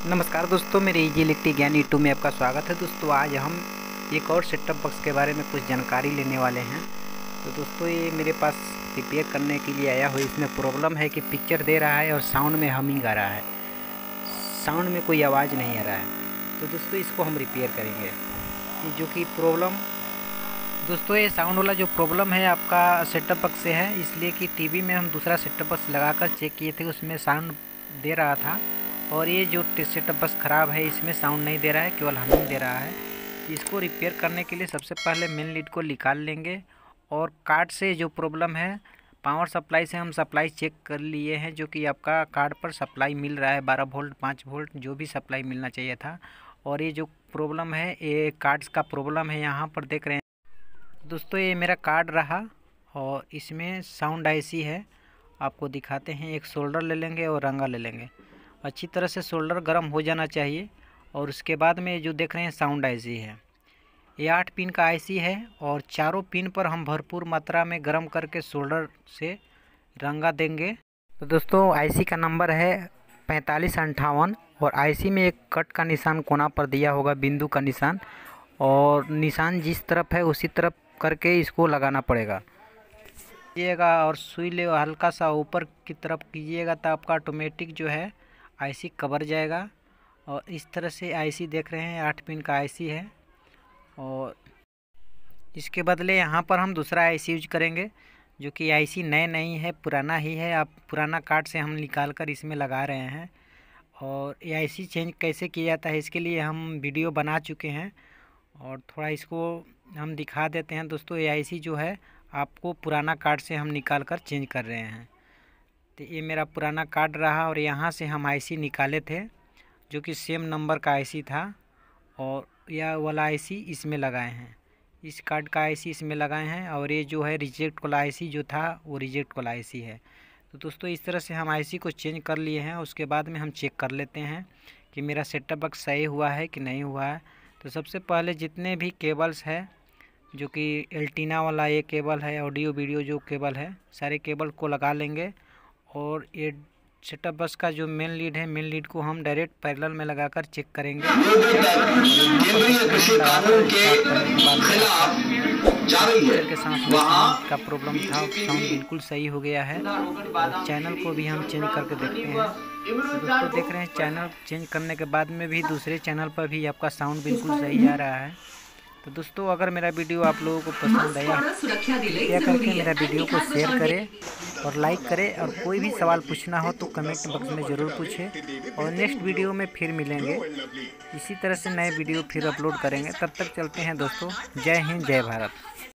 नमस्कार दोस्तों, मेरे इजी इलेक्ट्रिक ज्ञान यूट्यूब में आपका स्वागत है। दोस्तों आज हम एक और सेटअप बॉक्स के बारे में कुछ जानकारी लेने वाले हैं। तो दोस्तों ये मेरे पास रिपेयर करने के लिए आया हुआ। इसमें प्रॉब्लम है कि पिक्चर दे रहा है और साउंड में हमिंग आ रहा है, साउंड में कोई आवाज़ नहीं आ रहा है। तो दोस्तों इसको हम रिपेयर करेंगे। ये जो कि प्रॉब्लम दोस्तों ये साउंड वाला जो प्रॉब्लम है आपका सेटअप बॉक्स से है, इसलिए कि टीवी में हम दूसरा सेटअप बॉक्स लगाकर चेक किए थे, उसमें साउंड दे रहा था। और ये जो सेटअप बॉक्स ख़राब है, इसमें साउंड नहीं दे रहा है, केवल हमिंग दे रहा है। इसको रिपेयर करने के लिए सबसे पहले मेन लीड को निकाल लेंगे और कार्ड से जो प्रॉब्लम है, पावर सप्लाई से हम सप्लाई चेक कर लिए हैं, जो कि आपका कार्ड पर सप्लाई मिल रहा है 12 वोल्ट 5 वोल्ट जो भी सप्लाई मिलना चाहिए था। और ये जो प्रॉब्लम है ये कार्ड्स का प्रॉब्लम है, यहाँ पर देख रहे हैं दोस्तों। ये मेरा कार्ड रहा और इसमें साउंड आईसी है, आपको दिखाते हैं। एक शोल्डर ले लेंगे और रंगा ले लेंगे। अच्छी तरह से शोल्डर गर्म हो जाना चाहिए। और उसके बाद में जो देख रहे हैं साउंड आईसी है, ये 8 पिन का आईसी है और चारों पिन पर हम भरपूर मात्रा में गर्म करके शोल्डर से रंगा देंगे। तो दोस्तों आईसी का नंबर है 4558 और आईसी में एक कट का निशान कोना पर दिया होगा, बिंदु का निशान, और निशान जिस तरफ है उसी तरफ करके इसको लगाना पड़ेगा कीजिएगा। और सुई ले हल्का सा ऊपर की तरफ कीजिएगा तो आपका ऑटोमेटिक जो है आईसी कवर जाएगा। और इस तरह से आईसी देख रहे हैं 8 पिन का आईसी है। और इसके बदले यहाँ पर हम दूसरा आईसी यूज करेंगे, जो कि आईसी नए नहीं है, पुराना ही है। आप पुराना कार्ड से हम निकाल कर इसमें लगा रहे हैं। और ये आईसी चेंज कैसे किया जाता है इसके लिए हम वीडियो बना चुके हैं, और थोड़ा इसको हम दिखा देते हैं दोस्तों। ये आईसी जो है आपको पुराना कार्ड से हम निकाल कर चेंज कर रहे हैं। तो ये मेरा पुराना कार्ड रहा और यहाँ से हम आईसी निकाले थे, जो कि सेम नंबर का आईसी था, और यह वाला आईसी इसमें लगाए हैं। इस कार्ड का आईसी इसमें लगाए हैं। और ये जो है रिजेक्ट वाला आईसी जो था वो रिजेक्ट वाला आईसी है। तो दोस्तों इस तरह से हम आईसी को चेंज कर लिए हैं। उसके बाद में हम चेक कर लेते हैं कि मेरा सेटअप बॉक्स सही हुआ है कि नहीं हुआ है। तो सबसे पहले जितने भी केबल्स है, जो कि एल्टीना वाला ये केबल है, ऑडियो वीडियो जो केबल है, सारे केबल को लगा लेंगे। और ये सेटअप बॉक्स का जो मेन लीड है, मेन लीड को हम डायरेक्ट पैरेलल में लगाकर चेक करेंगे। के साथ का प्रॉब्लम था, साउंड बिल्कुल सही हो गया है। और चैनल को भी हम चेंज करके देखते हैं। तो दोस्तों देख रहे हैं चैनल चेंज करने के बाद में भी दूसरे चैनल पर भी आपका साउंड बिल्कुल सही आ रहा है। तो दोस्तों अगर मेरा वीडियो आप लोगों को पसंद आया, कृपया करके मेरा वीडियो को शेयर करें और लाइक करें। और कोई भी सवाल पूछना हो तो कमेंट बॉक्स में ज़रूर पूछें। और नेक्स्ट वीडियो में फिर मिलेंगे, इसी तरह से नए वीडियो फिर अपलोड करेंगे। तब तक चलते हैं दोस्तों। जय हिंद, जय भारत।